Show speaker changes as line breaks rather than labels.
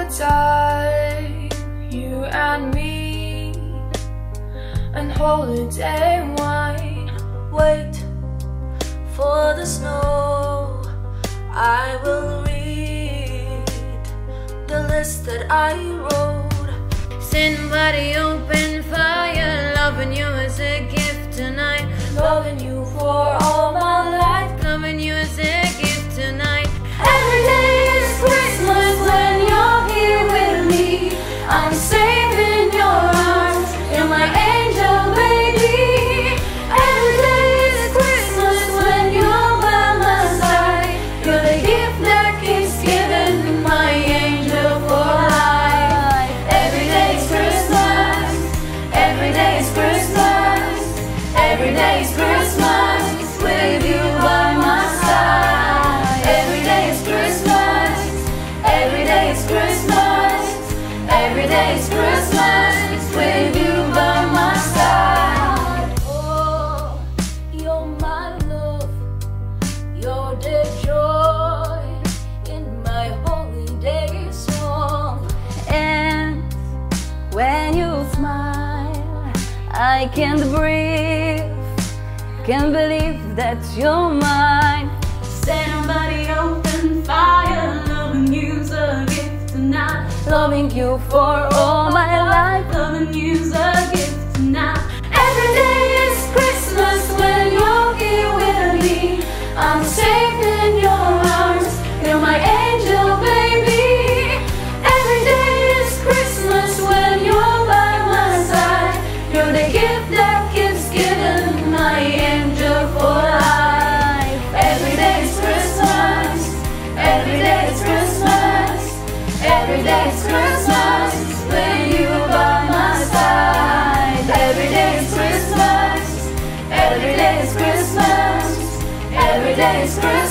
summertime, you and me, and holiday wine.
Wait for the snow, I will read the list that I wrote.
Sitting by the open fire, loving you as a gift tonight.
Loving you for all my life,
Loving you as a gift tonight.
every day is Christmas when you're here with me. I'm safe in your arms, you're my angel baby. Every day is Christmas when you're by my side. You're the gift that keeps giving, my angel for life. Every day is Christmas, every day is Christmas, every day is Christmas with you by my side. Every day is Christmas, every day is Christmas, every day is Christmas with you by my side. Oh, you're my love, you're the joy in my holiday song.
And when you smile, I can't breathe. Can't believe that you're mine.
Standing by the open fire, loving you's a gift tonight.
Loving you for all my life.
Loving you's a gift tonight. Every day is Christmas when you're here with me. I'm safe in your arms, you're my angel baby. Every day is Christmas when you're by my side. You're the gift that keeps giving, my angel for life. Every day is Christmas, every day is Christmas, every day is Christmas with you by my side. Every day is Christmas, every day is Christmas, every day is Christmas.